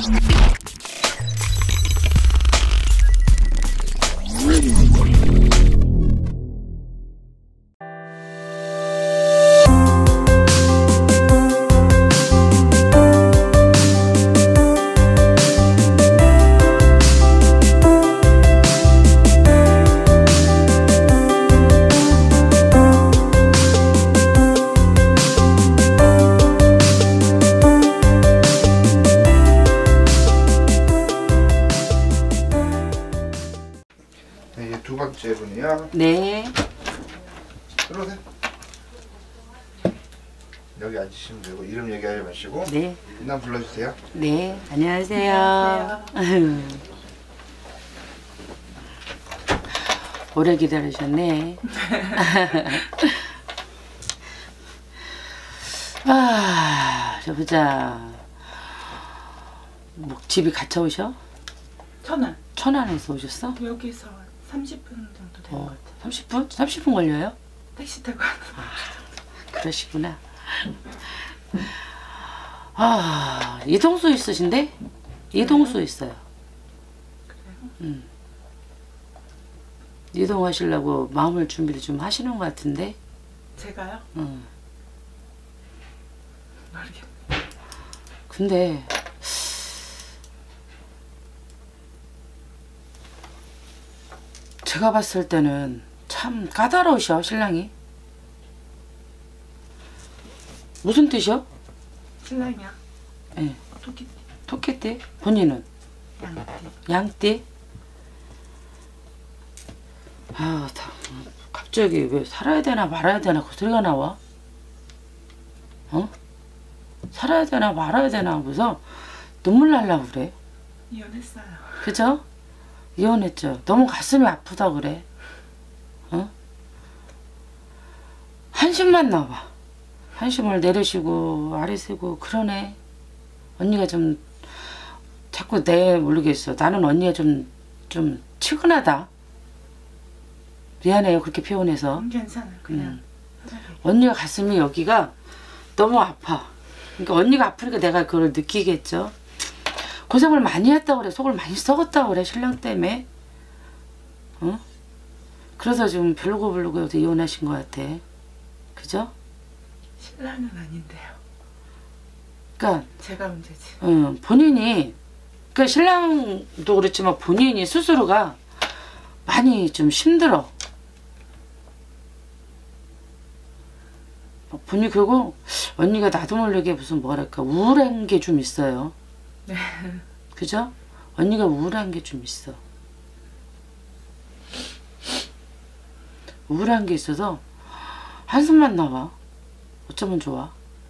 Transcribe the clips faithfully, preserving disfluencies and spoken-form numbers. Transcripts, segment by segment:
두 번째 분이요. 네. 들어오세요. 여기 앉으시면 되고 이름 얘기하지 마시고. 네. 이름 불러주세요. 네. 안녕하세요. 안녕하세요. 오래 기다리셨네. 아, 저 보자. 뭐 집이 가까우셔? 천안. 천안에서 오셨어? 여기서 삼십 분 정도 된 것 어, 같아요. 삼십 분? 삼십 분 걸려요? 택시 타고 가는 거. 아, 그러시구나. 아, 이동수 있으신데? 이동수 있어요. 그래요? 음. 이동하시려고 마음을 준비를 좀 하시는 것 같은데? 제가요? 응. 모르겠네. 근데 제가 봤을 때는 참 까다로우셔, 신랑이. 무슨 뜻이요? 신랑이야? 예. 네. 토끼. 토끼띠? 본인은? 양띠. 양띠? 아, 다, 갑자기 왜 살아야 되나 말아야 되나 그 소리가 나와? 어? 살아야 되나 말아야 되나 하고서 눈물 날라고 그래. 이혼했어요. 그죠? 이혼했죠. 너무 가슴이 아프다 그래. 어? 한심만 나와. 한심을 내리시고 아래세고 그러네. 언니가 좀 자꾸 내 모르겠어. 나는 언니가 좀 좀 치근하다. 미안해요 그렇게 표현해서. 음, 괜찮아. 그냥 음. 언니가 가슴이 여기가 너무 아파. 그러니까 언니가 아프니까 내가 그걸 느끼겠죠. 고생을 많이 했다고 그래. 속을 많이 썩었다고 그래. 신랑 때문에. 어? 그래서 지금 별로고 별로고 여기서 이혼하신 것 같아. 그죠? 신랑은 아닌데요. 그러니까 제가 문제지. 어, 본인이 그러니까 신랑도 그렇지만 본인이 스스로가 많이 좀 힘들어. 본인 그리고 언니가 나도 모르게 무슨 뭐랄까 우울한 게 좀 있어요. 네. 그죠? 언니가 우울한 게 좀 있어. 우울한 게 있어서 한숨만 나와. 어쩌면 좋아.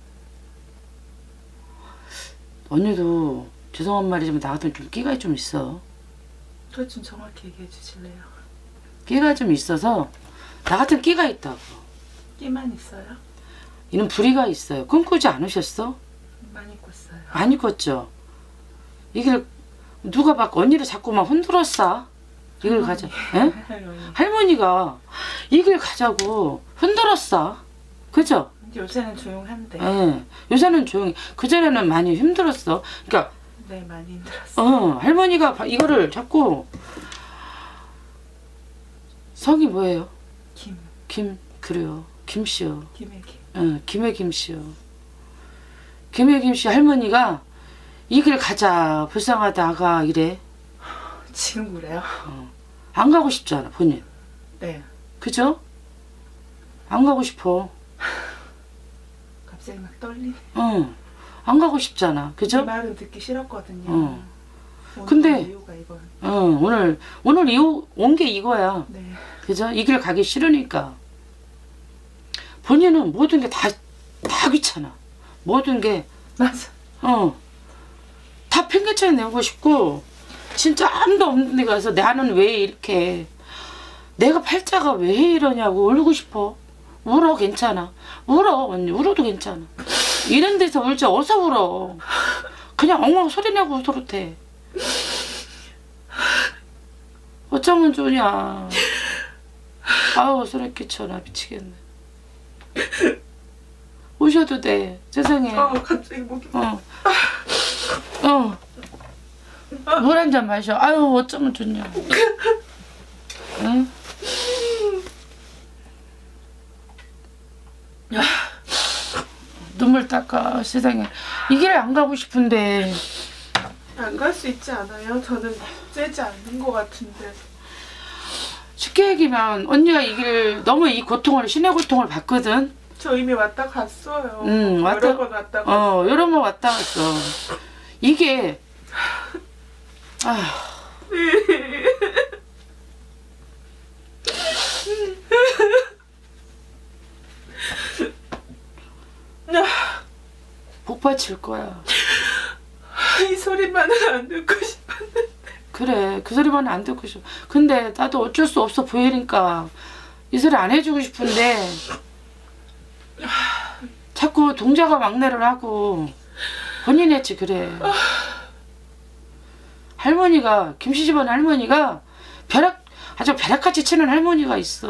언니도 죄송한 말이지만 나 같으면 좀 끼가 좀 있어. 그거 좀 정확히 얘기해 주실래요? 끼가 좀 있어서 나 같은 끼가 있다고. 끼만 있어요? 이는 부리가 있어요. 꿈꾸지 않으셨어? 많이 꿨어요. 많이 꿨죠? 이걸 누가 막 언니를 자꾸 막 흔들었어. 이걸 가자. 에? 할머니. 할머니가 이걸 가자고 흔들었어. 그죠? 요새는 조용한데. 예. 요새는 조용히. 그전에는 많이 힘들었어. 그러니까 네, 많이 힘들었어요. 어, 할머니가 이거를 자꾸. 성이 뭐예요? 김. 김, 그래요. 김씨요. 김의 김. 어, 김의 김씨요. 김의 김씨 할머니가 이 길 가자. 불쌍하다 아가 이래. 지금 그래요? 어. 안 가고 싶잖아 본인. 네. 그죠? 안 가고 싶어. 갑자기 막 떨리네. 어. 안 가고 싶잖아. 그죠? 이 말은 듣기 싫었거든요. 어. 오늘 근데 이유가 이거. 어, 오늘 오늘 온 게 이거야. 네. 그죠? 이 길 가기 싫으니까. 본인은 모든 게 다 다 귀찮아. 모든 게 맞아. 어. 다 팽개쳐 내고 싶고 진짜 아무도 없는 데 가서 나는 왜 이렇게 내가 팔자가 왜 이러냐고 울고 싶어. 울어 괜찮아. 울어 언니 울어도 괜찮아. 이런 데서 울지 어서 울어. 그냥 엉엉 소리 내고 울어도 어쩌면 좋냐. 아우 소리 끼쳐라 미치겠네. 우셔도 돼. 세상에. 어, 갑자기 목이. 어. 어. 물 한 잔 마셔. 아유 어쩌면 좋냐. 응? 눈물 닦아. 세상에 이 길 안 가고 싶은데 안 갈 수 있지 않아요? 저는 째지 않는 것 같은데. 쉽게 얘기하면 언니가 이 길 너무 이 고통을 신의 고통을 받거든. 저 이미 왔다 갔어요. 응, 왔다- 여러 번 왔다 갔어. 어 여러 번 왔다 갔어. 이게 아 복받칠 거야. 이 소리만은 안 듣고 싶은데. 그래 그 소리만 안 듣고 싶어. 근데 나도 어쩔 수 없어 보이니까 이 소리 안 해주고 싶은데 자꾸 동자가 막내를 하고 본인 했지. 그래 할머니가 김씨 집안 할머니가 벼락 아주 벼락같이 치는 할머니가 있어.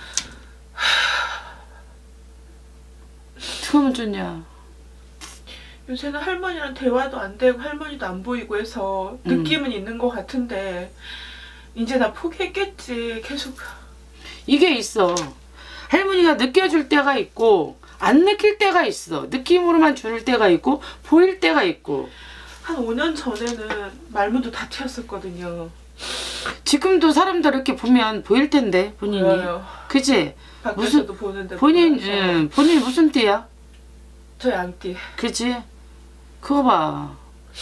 어떻게 하면 좋냐. 요새는 할머니랑 대화도 안 되고 할머니도 안 보이고 해서 느낌은 있는 것 같은데 이제 나 포기했겠지. 계속 이게 있어. 할머니가 느껴줄 때가 있고 안 느낄 때가 있어. 느낌으로만 줄 때가 있고 보일 때가 있고. 한 오 년 전에는 말문도 다 트였었거든요. 지금도 사람들 이렇게 보면 보일 텐데 본인이. 보여요. 그지? 밖에서도 보는데 본인 보여서. 예, 본인 무슨 띠야? 저 양띠. 그지? 그거 봐.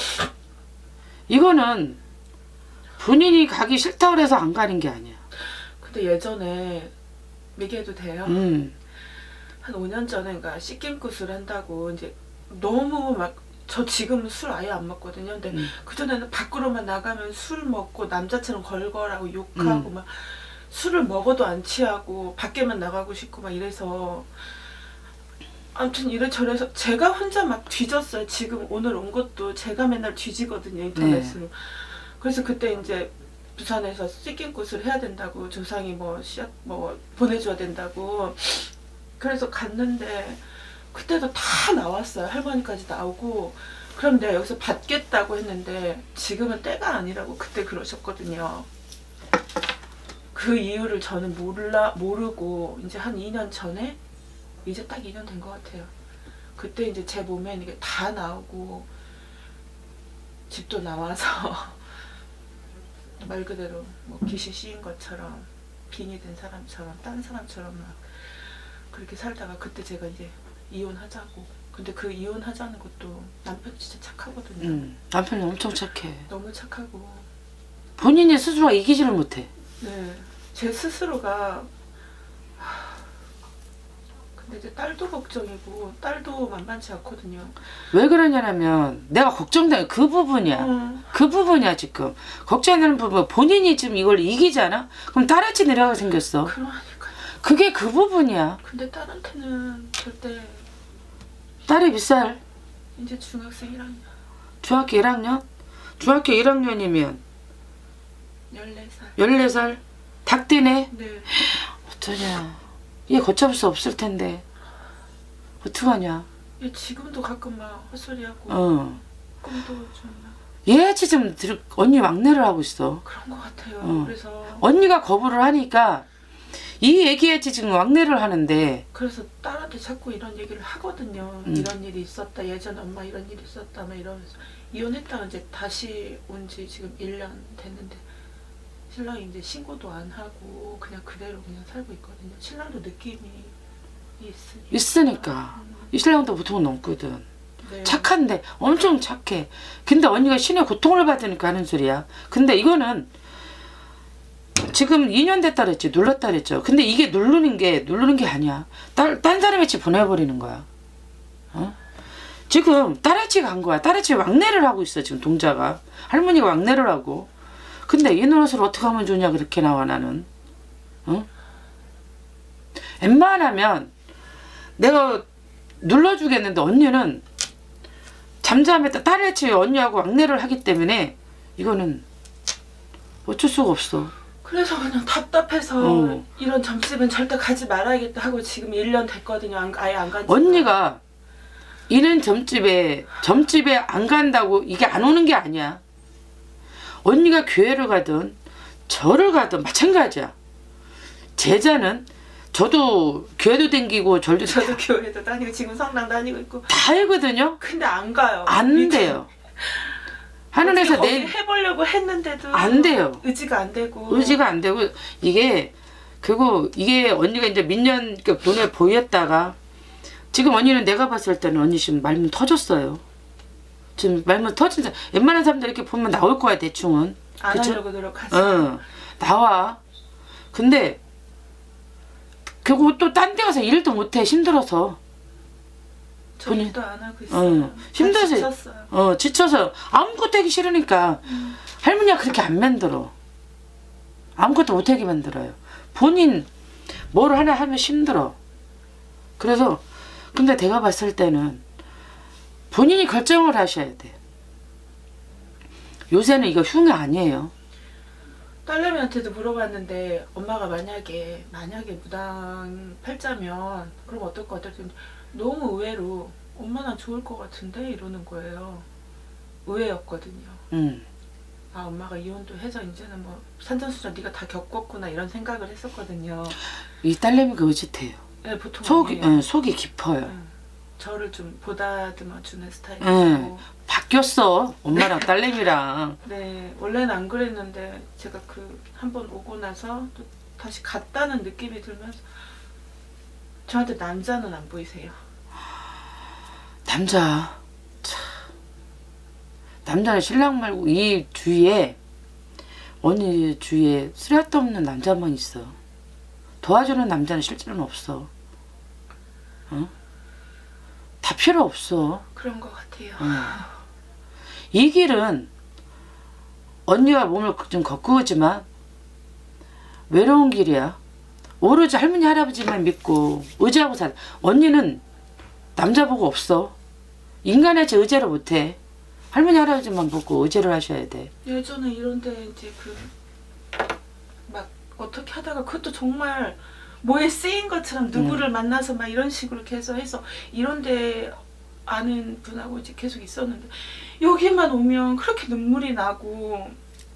이거는 본인이 가기 싫다고 그래서 안 가는 게 아니야. 근데 예전에 얘기해도 돼요? 음. 한 오 년 전에인가 씻김굿을 한다고 이제 너무 막 저 지금은 술 아예 안 먹거든요. 근데 음. 그전에는 밖으로만 나가면 술 먹고 남자처럼 걸걸하고 욕하고 음. 막 술을 먹어도 안 취하고 밖에만 나가고 싶고 막 이래서 아무튼 이래저래서 제가 혼자 막 뒤졌어요. 지금 오늘 온 것도 제가 맨날 뒤지거든요. 인터넷으로. 네. 그래서 그때 이제 부산에서 씻김굿을 해야 된다고 조상이 뭐 씨앗 뭐 보내줘야 된다고 그래서 갔는데 그때도 다 나왔어요. 할머니까지 나오고 그럼 내가 여기서 받겠다고 했는데 지금은 때가 아니라고 그때 그러셨거든요. 그 이유를 저는 몰라 모르고 이제 한 이 년 전에 이제 딱 이 년 된 것 같아요. 그때 이제 제 몸에 이게 다 나오고 집도 나와서 말 그대로 뭐 귀신 씌인 것처럼 빙이 된 사람처럼 딴 사람처럼 막 그렇게 살다가 그때 제가 이제 이혼하자고. 근데 그 이혼하자는 것도 남편이 진짜 착하거든요. 음. 남편이 엄청 착해. 너무 착하고. 본인이 스스로가 이기지를 못해. 네, 제 스스로가 하, 근데 이제 딸도 걱정이고 딸도 만만치 않거든요. 왜 그러냐면 내가 걱정되는 그 부분이야. 음. 그 부분이야 지금. 걱정되는 부분. 본인이 지금 이걸 이기잖아? 그럼 딸한테 내려가 생겼어. 그러니까. 그게 그 부분이야. 근데 딸한테는 절대. 딸이 몇 살? 이제 중학생 일 학년. 중학교 일 학년? 중학교 일 학년이면 열네 살. 열네 살? 닭띠네? 네. 어쩌냐. 얘 걷잡을 수 없을 텐데. 어떡하냐. 얘 지금도 가끔 막 헛소리하고 어. 꿈도 좀 막 얘 지금 들- 언니 막내를 하고 있어. 그런 것 같아요. 어. 그래서 언니가 거부를 하니까 이 얘기했지 지금 막내를 하는데. 그래서 딸한테 자꾸 이런 얘기를 하거든요. 음. 이런 일이 있었다. 예전에 엄마 이런 일이 있었다. 막 이러면서 이혼했다가 이제 다시 온 지 지금 일 년 됐는데 신랑이 이제 신고도 안 하고 그냥 그대로 그냥 살고 있거든요. 신랑도 느낌이 있으니까. 있으니까. 이 신랑도 보통은 넘거든. 네. 착한데 엄청 착해. 근데 언니가 신의 고통을 받으니까 하는 소리야. 근데 이거는 지금 이 년 됐다 그랬지. 눌렀다 그랬죠. 근데 이게 누르는 게 누르는 게 아니야. 딸, 딴 사람의 집 보내버리는 거야. 어? 지금 딸의 집 간 거야. 딸의 집 왕래를 하고 있어 지금 동자가. 할머니가 왕래를 하고. 근데 이 노릇을 어떻게 하면 좋냐 그렇게 나와 나는. 어? 웬만하면 내가 눌러주겠는데 언니는 잠잠했다. 딸의 집에 언니하고 왕래를 하기 때문에 이거는 어쩔 수가 없어. 그래서 그냥 답답해서 어. 이런 점집은 절대 가지 말아야겠다 하고 지금 일 년 됐거든요. 안, 아예 안 간지. 언니가 이런 점집에 점집에 안 간다고 이게 안 오는 게 아니야. 언니가 교회를 가든 절을 가든 마찬가지야. 제자는 저도 교회도 댕기고 절도 저도 교회도 다니고 지금 성당 다니고 있고 다 하거든요. 근데 안 가요. 안 돼요. 하늘에서 거기 내 해보려고 했는데도 안 돼요. 의지가 안 되고 의지가 안 되고 이게 그리고 이게 언니가 이제 민년 그 눈에 보였다가 지금 언니는 내가 봤을 때는 언니 지금 말문 터졌어요. 지금 말문 터진다. 웬만한 사람들 이렇게 보면 나올 거야 대충은. 안 그쵸? 하려고 노력하지. 응 나와. 근데 그리고 또 딴 데 가서 일도 못해 힘들어서. 저 일도 안 하고 있어요. 어, 힘들어서 지쳤어요. 어 지쳐서 아무것도 하기 싫으니까 음. 할머니가 그렇게 안 만들어. 아무것도 못하게 만들어요. 본인 뭘 하나 하면 힘들어. 그래서 근데 내가 봤을 때는 본인이 결정을 하셔야 돼. 요새는 이거 흉이 아니에요. 딸내미한테도 물어봤는데 엄마가 만약에 만약에 무당 팔자면 그럼 어떨 것 같아? 너무 의외로 엄마 나 좋을 것 같은데 이러는 거예요. 의외였거든요. 음. 아 엄마가 이혼도 해서 이제는 뭐 산전수전 네가 다 겪었구나 이런 생각을 했었거든요. 이 딸내미가 의젓해요. 네, 보통 속이 아니에요. 예, 속이 깊어요. 응. 저를 좀 보다듬어 주는 스타일이고 응. 바뀌었어 엄마랑 딸내미랑. 네 원래는 안 그랬는데 제가 그 한 번 오고 나서 또 다시 갔다는 느낌이 들면서 저한테 남자는 안 보이세요. 남자 참. 남자는 신랑 말고 이 주위에 언니 주위에 쓰레기 없는 남자만 있어. 도와주는 남자는 실제로는 없어. 어? 다 필요 없어. 그런 것 같아요. 어. 이 길은 언니가 몸을 좀 거꾸지만 외로운 길이야. 오로지 할머니 할아버지만 믿고 의지하고 살. 언니는 남자 보고 없어. 인간의 제 의지를 못해. 할머니 할아버지만 보고 의지를 하셔야 돼. 예전에 이런데 이제 그 막 어떻게 하다가 그것도 정말 뭐에 쓰인 것처럼 누구를 음. 만나서 만나서 막 이런 식으로 계속 해서 이런데 아는 분하고 이제 계속 있었는데 여기만 오면 그렇게 눈물이 나고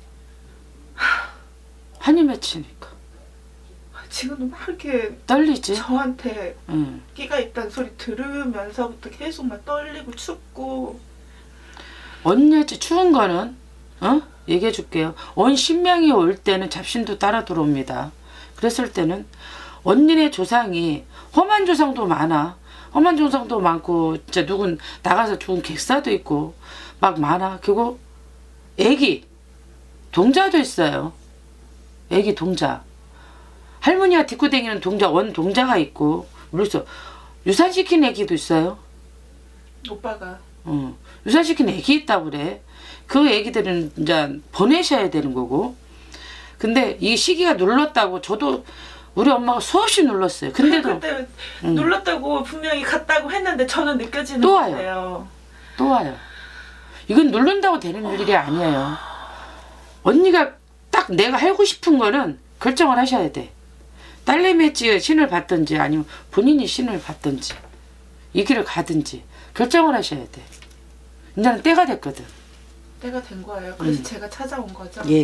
한이 맺히니까 지금도 막 이렇게 떨리지. 저한테 응. 끼가 있다는 소리 들으면서부터 계속 막 떨리고 춥고 언니 추운 거는 어? 얘기해 줄게요. 온 신명이 올 때는 잡신도 따라 들어옵니다. 그랬을 때는 언니네 조상이 험한 조상도 많아. 험한 조상도 많고 진짜 누군 나가서 죽은 객사도 있고 막 많아. 그리고 애기 동자도 있어요. 애기 동자. 할머니가 딛고 다니는 동자 원 동자가 있고 물론 유산시킨 애기도 있어요. 오빠가 어, 유산시킨 애기 있다고 그래. 그 애기들은 이제 보내셔야 되는 거고. 근데 이 시기가 눌렀다고 저도 우리 엄마가 수없이 눌렀어요. 근데도 그때 응. 눌렀다고 분명히 갔다고 했는데 저는 느껴지는 또 와요. 거예요. 또 와요. 이건 누른다고 되는 일이 아니에요. 언니가 딱 내가 하고 싶은 거는 결정을 하셔야 돼. 딸내미의 신을 받든지 아니면 본인이 신을 받든지 이 길을 가든지 결정을 하셔야 돼. 이제는 때가 됐거든. 때가 된 거예요. 그래서 음. 제가 찾아온 거죠. 예.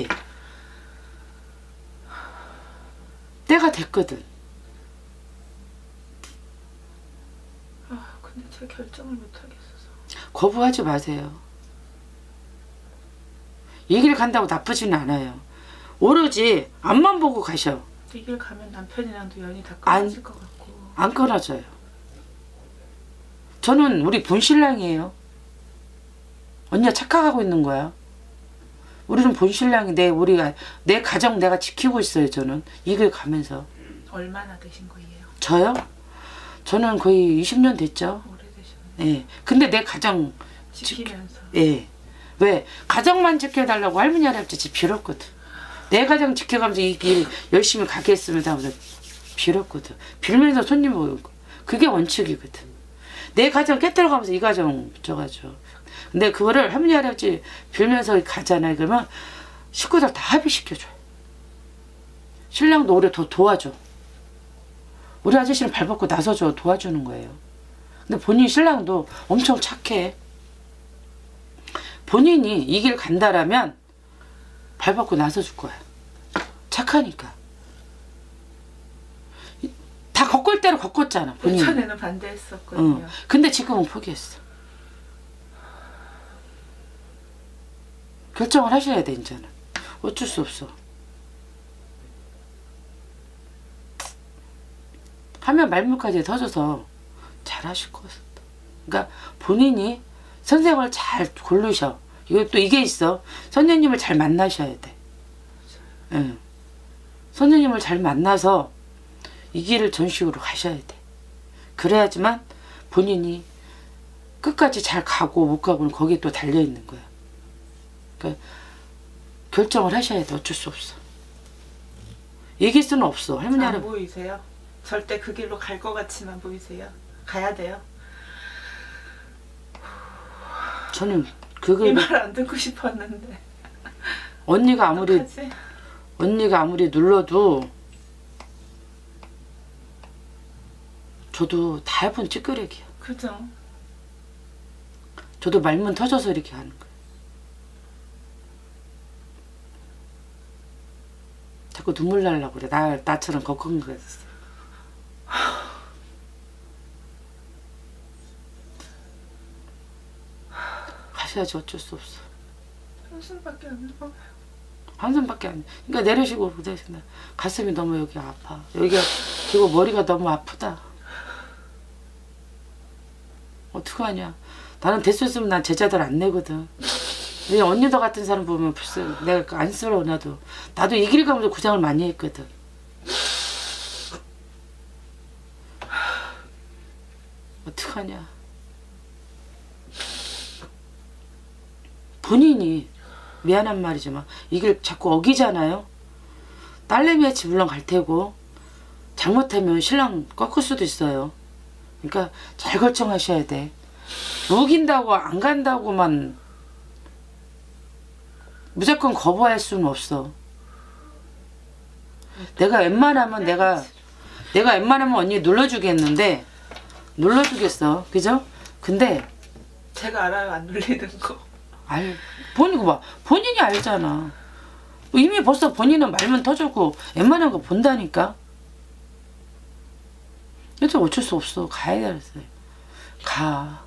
때가 됐거든. 아 근데 제가 결정을 못 하겠어서. 거부하지 마세요. 이 길 간다고 나쁘지는 않아요. 오로지 앞만 보고 가셔. 이 길 가면 남편이랑도 연이 다 안- 끊어질 것 같고. 안 끊어져요. 저는 우리 본신랑이에요. 언니가 착각하고 있는 거야. 우리는 본신랑이 내 우리가 내 가정 내가 지키고 있어요. 저는 이 길 가면서. 얼마나 되신 거예요? 저요? 저는 거의 이십 년 됐죠. 오래되셨네. 예. 근데 내 가정 지키면서. 예. 왜? 가정만 지켜달라고 할머니 할아버지 빌었거든. 내 가정 지켜가면서 이 길 열심히 가겠습니다 하면서 빌었거든. 빌면서 손님 오고. 그게 원칙이거든. 내 가정 깨뜨려가면서 이 가정 저가죠. 근데 그거를 할머니 할아버지 빌면서 가잖아요. 그러면 식구들 다 합의시켜줘요. 신랑도 오히려 더 도와줘. 우리 아저씨는 발벗고 나서줘. 도와주는 거예요. 근데 본인 신랑도 엄청 착해. 본인이 이 길 간다라면 밟고 나서줄 거야. 착하니까. 다 걷을 대로 걷었잖아. 본인이. 예전에는 반대했었거든요. 응. 근데 지금은 포기했어. 결정을 하셔야 돼 이제는. 어쩔 수 없어. 하면 말문까지 터져서 잘하실 것 같아. 그러니까 본인이 선생을 잘 고르셔. 이것도 이게 있어. 선생님을 잘 만나셔야 돼. 응. 선생님을 잘 만나서 이 길을 전식으로 가셔야 돼. 그래야지만 본인이 끝까지 잘 가고 못 가고는 거기에 또 달려있는 거야. 그러니까 결정을 하셔야 돼. 어쩔 수 없어. 이길 수는 없어. 할머니 안 할아버지. 보이세요? 절대 그 길로 갈 것 같지만 보이세요? 가야 돼요. 저는 그걸 이 말 안 듣고 싶었는데. 언니가 아무리 어떡하지? 언니가 아무리 눌러도 저도 다 해본 찌끄레기야. 그죠? 저도 말문 터져서 이렇게 하는 거야. 자꾸 눈물 날라고 그래. 나, 나처럼 걱정거렸어. 가셔야지. 어쩔 수 없어. 한숨밖에 안 나와요. 한숨밖에 안. 그러니까 내려쉬고 그 대신에 가슴이 너무 여기 아파. 여기가 그리고 머리가 너무 아프다. 어떡하냐. 나는 됐었으면 난 제자들 안 내거든. 내 언니도 같은 사람 보면 벌써 내가 안쓰러워. 나도 나도 이 길 가면서 고생을 많이 했거든. 어떡하냐. 본인이 미안한 말이지만 이 길 자꾸 어기잖아요. 딸내미의 집 물론 갈 테고 잘못하면 신랑 꺾을 수도 있어요. 그러니까 잘 결정하셔야 돼. 우긴다고 안 간다고만 무조건 거부할 수는 없어. 내가 웬만하면 내가 내가 웬만하면 언니 눌러주겠는데 눌러주겠어. 그죠? 근데 제가 알아요. 안 눌리는 거. 알 본이고 봐. 본인이 알잖아. 이미 벌써 본인은 말문 터졌고 웬만한 거 본다니까. 그래서 어쩔 수 없어. 가야 돼. 가.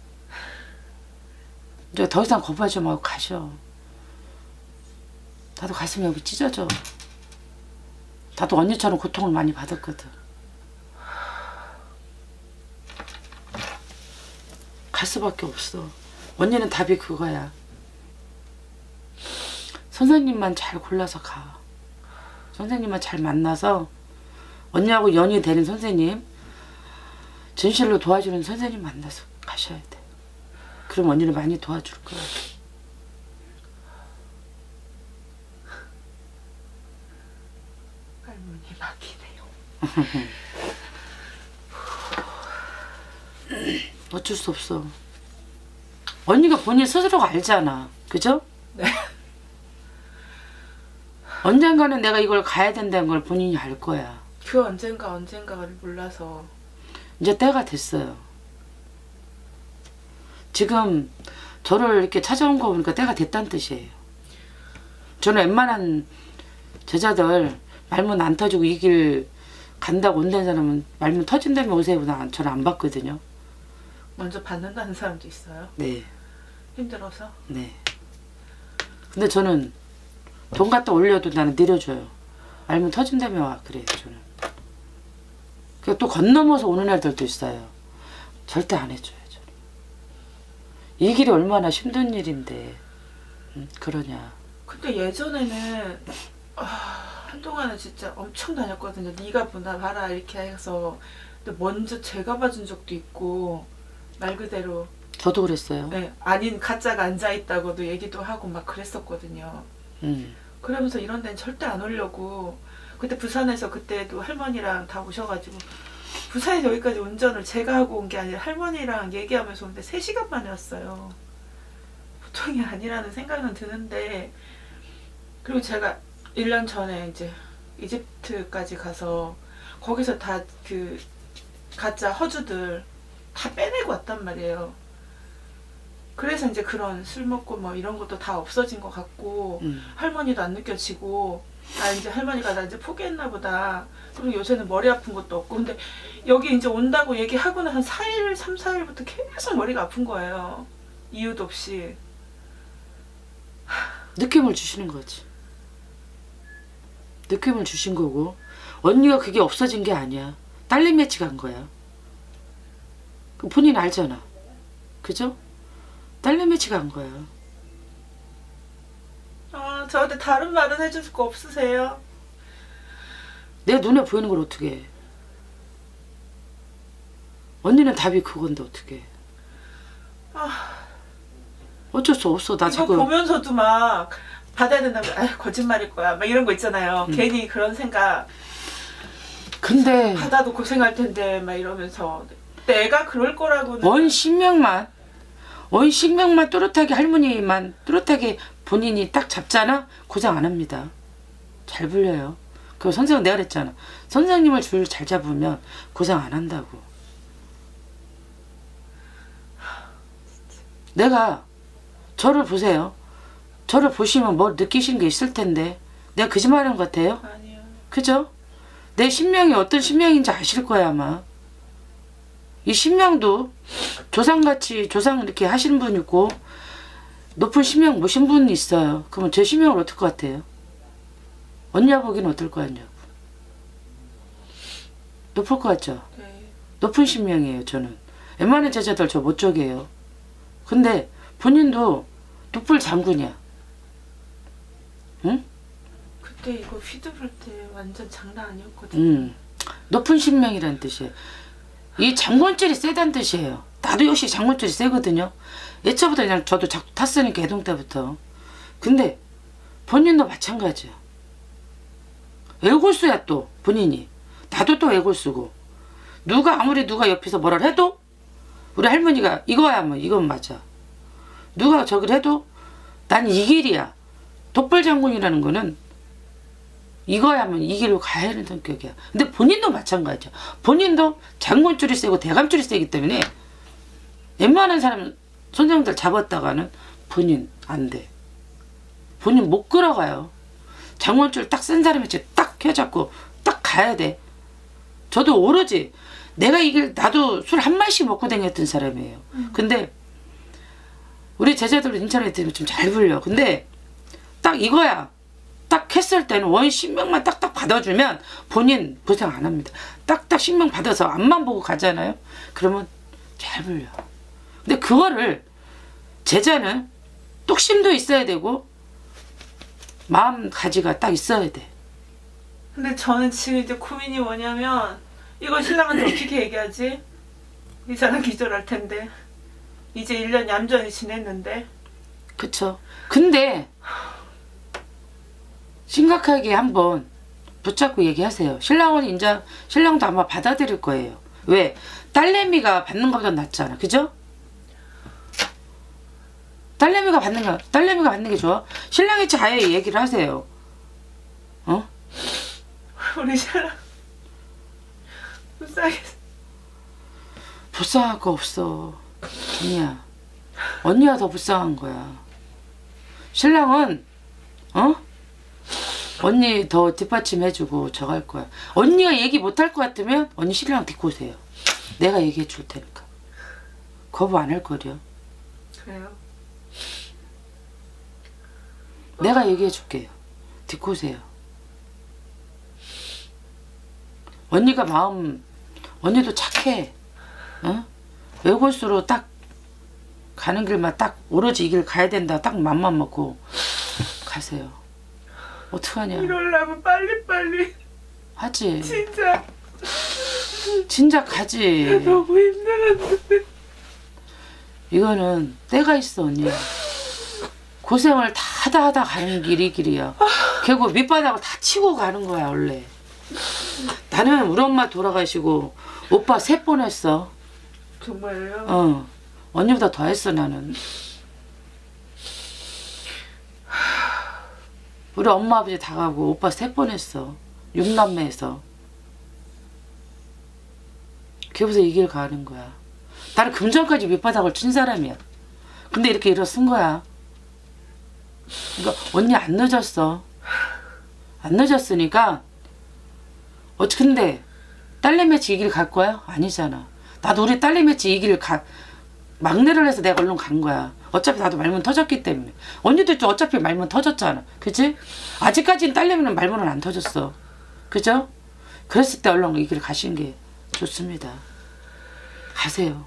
이제 더 이상 거부하지 말고 가셔. 나도 가슴이 여기 찢어져. 나도 언니처럼 고통을 많이 받았거든. 갈 수밖에 없어. 언니는 답이 그거야. 선생님만 잘 골라서 가. 선생님만 잘 만나서 언니하고 연이 되는 선생님, 진실로 도와주는 선생님 만나서 가셔야 돼. 그럼 언니를 많이 도와줄 거야. 할머니 막이네요. 어쩔 수 없어. 언니가 본인 스스로가 알잖아. 그죠? 네. 언젠가는 내가 이걸 가야 된다는 걸 본인이 알 거야. 그 언젠가 언젠가를 몰라서. 이제 때가 됐어요. 지금 저를 이렇게 찾아온 거 보니까 때가 됐다는 뜻이에요. 저는 웬만한 제자들 말문 안 터지고 이 길 간다고 온다는 사람은 말문 터진다면 오세요. 나 저는 안 봤거든요. 먼저 받는다는 사람도 있어요. 네. 힘들어서. 네. 근데 저는 돈 갖다 올려도 나는 내려줘요. 말문 터진다며 와. 그래요. 저는. 그리고 또 건너머서 오는 애들도 있어요. 절대 안 해줘요. 저는. 이 길이 얼마나 힘든 일인데 음, 그러냐. 근데 예전에는 아, 한동안은 진짜 엄청 다녔거든요. 네가 보나 봐라 이렇게 해서. 근데 먼저 제가 봐준 적도 있고 말 그대로 저도 그랬어요. 네, 아닌 가짜가 앉아있다고도 얘기도 하고 막 그랬었거든요. 음. 그러면서 이런 데는 절대 안 오려고. 그때 부산에서 그때도 할머니랑 다 오셔가지고 부산에서 여기까지 운전을 제가 하고 온 게 아니라 할머니랑 얘기하면서 오는데 세 시간 만에 왔어요. 보통이 아니라는 생각은 드는데, 그리고 제가 일 년 전에 이제 이집트까지 가서 거기서 다 그 가짜 허주들 다 빼내고 왔단 말이에요. 그래서 이제 그런 술 먹고 뭐 이런 것도 다 없어진 것 같고 음. 할머니도 안 느껴지고 아 이제 할머니가 나 이제 포기했나 보다. 그리고 요새는 머리 아픈 것도 없고 근데 여기 이제 온다고 얘기하고는 한 사 일, 삼, 사 일부터 계속 머리가 아픈 거예요. 이유도 없이. 느낌을 주시는 거지. 느낌을 주신 거고 언니가 그게 없어진 게 아니야. 딸내 매치가 한 거야. 그 본인 알잖아. 그죠? 딸내 매치가 한 거야. 아 저한테 다른 말은 해줄 거 없으세요? 내 눈에 보이는 걸 어떻게 해. 언니는 답이 그건데 어떻게 해. 아, 어쩔 수 없어. 나 이거 지금 보면서도 막 받아야 된다고 아 거짓말일 거야 막 이런 거 있잖아요. 음. 괜히 그런 생각 근데 받아도 고생할 텐데 막 이러면서 내가 그럴 거라고는 원 신명만 원 신명만 또렷하게 할머니만 또렷하게 본인이 딱 잡잖아. 고생 안 합니다. 잘 불려요. 그 선생님 내가 그랬잖아. 선생님을 줄 잘 잡으면 고생 안 한다고. 내가 저를 보세요. 저를 보시면 뭐 느끼시는 게 있을 텐데 내가 거짓말하는 것 같아요? 아니요. 그죠? 내 신명이 어떤 신명인지 아실 거야 아마. 이 신명도 조상같이 조상 이렇게 하시는 분 있고 높은 신명 모신 분이 있어요. 그러면 제 신명을 어떨 것 같아요? 언니가 보기는 어떨 것 같냐고. 높을 것 같죠? 네. 높은 신명이에요 저는. 웬만한 제자들 저 못 쪼개요. 근데 본인도 독불 장군이야. 응? 그때 이거 휘두를 때 완전 장난 아니었거든요. 음. 높은 신명이라는 뜻이에요. 이 장군줄이 세다는 뜻이에요. 나도 역시 장군줄이 세거든요. 예초부터 그냥 저도 자꾸 탔으니까 애동 때부터. 근데 본인도 마찬가지야. 외골수야 또 본인이. 나도 또 외골수고. 누가 아무리 누가 옆에서 뭐라 해도 우리 할머니가 이거야 뭐 이건 맞아. 누가 저걸 해도 난 이 길이야. 독불장군이라는 거는 이거야 하면 이 길로 가야 하는 성격이야. 근데 본인도 마찬가지야. 본인도 장군줄이 세고 대감줄이 세기 때문에 웬만한 사람 선생님들 잡았다가는 본인 안 돼. 본인 못 끌어가요. 장군줄 딱 센 사람이 딱 켜잡고 딱 가야 돼. 저도 오로지 내가 이길 나도 술 한 마씩 먹고 다녔던 사람이에요. 음. 근데 우리 제자들 인천에 들으면 좀 잘 불려. 근데 딱 이거야. 딱 했을 때는 원 신명만 딱딱 받아주면 본인 고생 안 합니다. 딱딱 신명 받아서 앞만 보고 가잖아요. 그러면 잘 불려. 근데 그거를 제자는 뚝심도 있어야 되고 마음가지가 딱 있어야 돼. 근데 저는 지금 이제 고민이 뭐냐면 이거 신랑한테 어떻게 얘기하지? 이 사람 기절할 텐데 이제 일 년 얌전히 지냈는데 그쵸. 근데 심각하게 한번 붙잡고 얘기하세요. 신랑은 인자 신랑도 아마 받아들일 거예요. 왜? 딸내미가 받는 것보다 낫잖아. 그죠? 딸내미가 받는 거 딸내미가 받는 게 좋아? 신랑이 잘 얘기를 하세요. 어? 우리 신랑 불쌍해서 불쌍할 거 없어. 언니야. 언니가 더 불쌍한 거야. 신랑은 어? 언니 더 뒷받침해주고 저거 할 거야. 언니가 얘기 못할 것 같으면 언니 신랑 데리고 오세요. 내가 얘기해 줄 테니까. 거부 안 할 거려. 그래요? 내가 얘기해 줄게요. 데리고 오세요. 언니가 마음 언니도 착해. 어? 외골수로 딱 가는 길만 딱 오로지 이 길 가야 된다. 딱 맘만 먹고 가세요. 어떡하냐. 이러려면 빨리빨리 하지. 진짜 진작 가지. 너무 힘들었는데 이거는 때가 있어 언니. 고생을 다 하다 하다 가는 길이 길이야. 결국 밑바닥을 다 치고 가는 거야 원래. 나는 우리 엄마 돌아가시고 오빠 세 번 했어. 정말요? 어. 언니보다 더 했어 나는. 우리 엄마 아버지 다 가고 오빠 세 번 했어. 육남매에서. 그래서 이 길 가는 거야. 나는 금전까지 밑바닥을 친 사람이야. 근데 이렇게 일어 쓴 거야. 그러니까 언니 안 늦었어. 안 늦었으니까 어찌 근데 딸내미치 이 길 갈 거야? 아니잖아. 나도 우리 딸내미치 이 길 가 막내를 해서 내가 얼른 간 거야. 어차피 나도 말문 터졌기 때문에. 언니도 좀 어차피 말문 터졌잖아. 그치? 아직까지는 딸내미는 말문은 안 터졌어. 그죠? 그랬을 때 얼른 이 길 가시는 게 좋습니다. 가세요.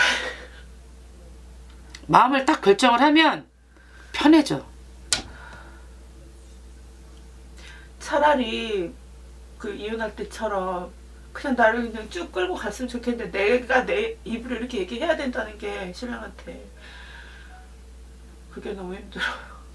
마음을 딱 결정을 하면 편해져. 차라리 그 이혼할 때처럼 그냥 나를 그냥 쭉 끌고 갔으면 좋겠는데 내가 내 입으로 이렇게 얘기해야 된다는 게 신랑한테 그게 너무 힘들어요.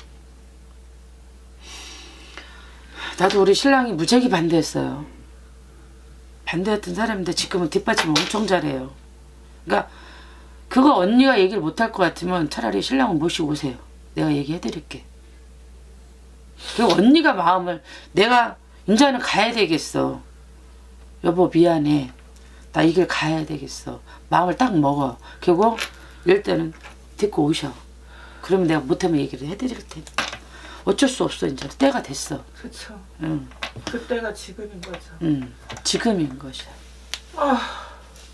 나도 우리 신랑이 무지하게 반대했어요. 반대했던 사람인데 지금은 뒷받침 엄청 잘해요. 그러니까 그거 언니가 얘기를 못할 것 같으면 차라리 신랑을 모시고 오세요. 내가 얘기해드릴게. 그리고 언니가 마음을 내가 이제는 가야 되겠어. 여보 미안해. 나 이 길 가야 되겠어. 마음을 딱 먹어. 그리고 이럴 때는 데리고 오셔. 그러면 내가 못하면 얘기를 해드릴 테니. 어쩔 수 없어. 이제 때가 됐어. 그쵸. 응. 그때가 지금인 거죠. 응. 지금인 것이야. 아,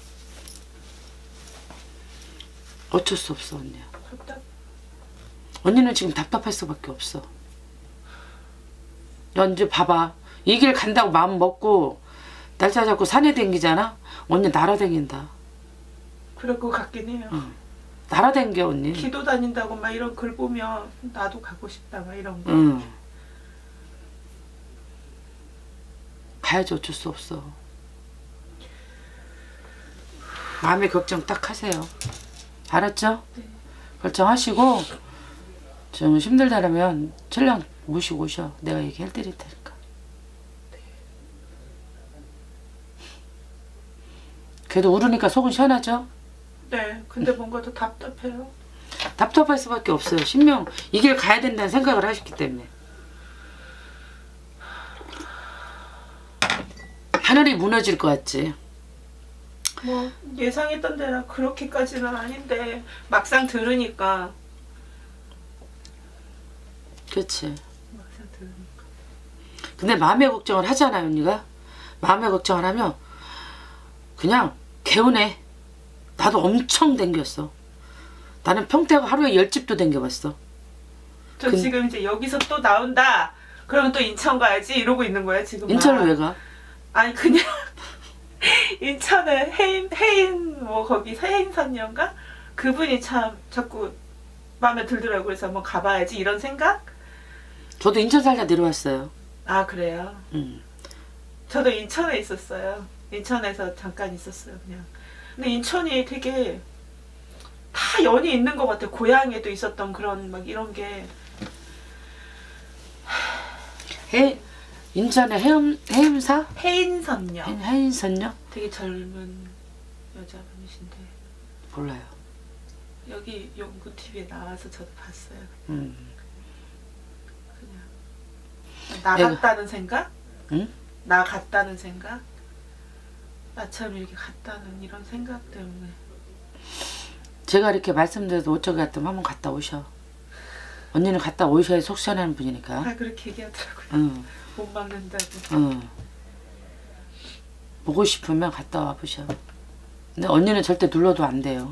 어쩔 수 없어 언니야. 답답. 언니는 지금 답답할 수밖에 없어. 넌 이제 봐봐. 이 길 간다고 마음 먹고 날짜 잡고 산에 댕기잖아. 언니 날아댕긴다. 그럴 것 같긴 해요. 응. 날아댕겨 언니. 기도 다닌다고 막 이런 글 보면 나도 가고 싶다 막 이런 거. 응. 가야지 어쩔 수 없어. 마음의 걱정 딱 하세요. 알았죠? 네. 결정하시고 좀 힘들다면 신랑 모시고 오셔. 내가 얘기해 드릴 테니까. 그래도 울으니까 속은 시원하죠? 네. 근데 뭔가 더 답답해요. 답답할 수밖에 없어요. 신명 이 길 가야 된다는 생각을 하셨기 때문에. 하늘이 무너질 것 같지? 뭐 예상했던 대로 그렇게까지는 아닌데 막상 들으니까 그렇지. 막상 들으니까 근데 마음의 걱정을 하잖아요 언니가. 마음의 걱정을 하면 그냥 개운해. 나도 엄청 댕겼어. 나는 평택 하루에 열 집도 댕겨봤어. 저 근- 지금 이제 여기서 또 나온다 그러면 또 인천 가야지 이러고 있는 거야 지금. 인천을 막. 왜 가? 아니 그냥 인천에 해인 해인 뭐 거기 해인선녀인가 그분이 참 자꾸 마음에 들더라고. 그래서 한번 가봐야지 이런 생각. 저도 인천 살다 내려왔어요. 아 그래요. 음. 저도 인천에 있었어요. 인천에서 잠깐 있었어요 그냥. 근데 인천이 되게 다 연이 있는 것 같아요. 고향에도 있었던 그런 막 이런 게. 해 인천의 해음 해음사 해인선녀. 해- 해인선녀 되게 젊은 여자분이신데 몰라요. 여기 연구 티비에 나와서 저도 봤어요. 음. 그냥 나갔다는 생각? 응? 나갔다는 생각? 나처럼 이렇게 갔다는 이런 생각 때문에. 제가 이렇게 말씀드려도 어쩌게 갔다면 한번 갔다 오셔. 언니는 갔다 오셔야 속 시원하는 분이니까. 다 그렇게 얘기하더라고요. 응, 못 막는다고. 응. 보고 싶으면 갔다 와 보셔. 근데 언니는 절대 눌러도 안 돼요.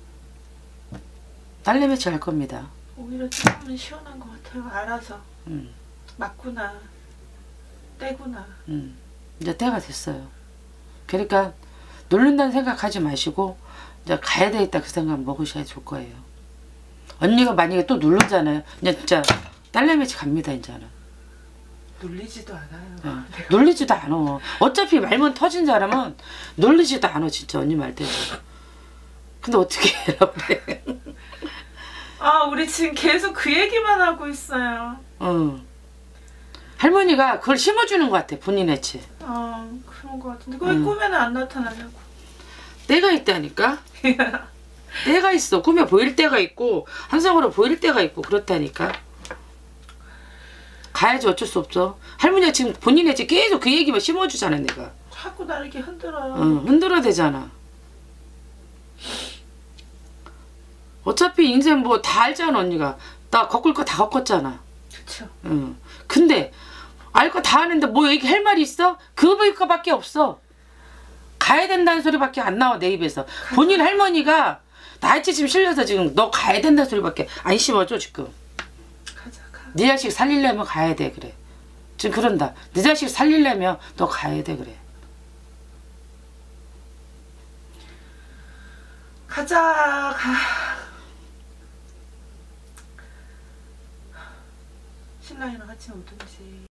딸내미치 갈 겁니다. 오히려 조금은 시원한 것 같아요. 알아서. 응, 맞구나. 때구나. 응. 이제 때가 됐어요. 그러니까 누른다는 생각하지 마시고 이제 가야 되겠다 그 생각 먹으셔야 좋을 거예요. 언니가 만약에 또 누르잖아요. 이제 진짜 딸내미치 갑니다 이제는. 놀리지도 않아요. 어, 놀리지도 않아. 어차피 말만 터진 사람은 놀리지도 않아 진짜 언니 말대로. 근데 어떻게 해요 그래. 아 우리 지금 계속 그 얘기만 하고 있어요. 어. 할머니가 그걸 심어주는 것 같아 본인의 치. 아 그런 것 같은데 왜 음. 꿈에는 안 나타나냐고. 때가 있다니까. 때가 있어. 꿈에 보일 때가 있고 환상으로 보일 때가 있고 그렇다니까. 가야지 어쩔 수 없어. 할머니가 지금 본인의 치 계속 그 얘기만 심어주잖아 내가. 자꾸 나를 이렇게 흔들어요. 어, 흔들어야 되잖아. 어떻게 어차피 인생 뭐 다 알잖아 언니가. 나 겪을 거 다 겪었잖아. 그쵸. 응. 근데 알 거 다 아는데 뭐 얘기 할 말이 있어? 그거 거밖에 없어. 가야 된다는 소리밖에 안 나와 내 입에서. 본인 할머니가 나이치 지금 실려서 지금 너 가야 된다는 소리밖에 안 씹어줘 지금. 가자 가. 네 자식 살리려면 가야 돼 그래. 지금 그런다. 네 자식 살리려면 너 가야 돼 그래. 가자 가. 신랑이랑 같이 오든지.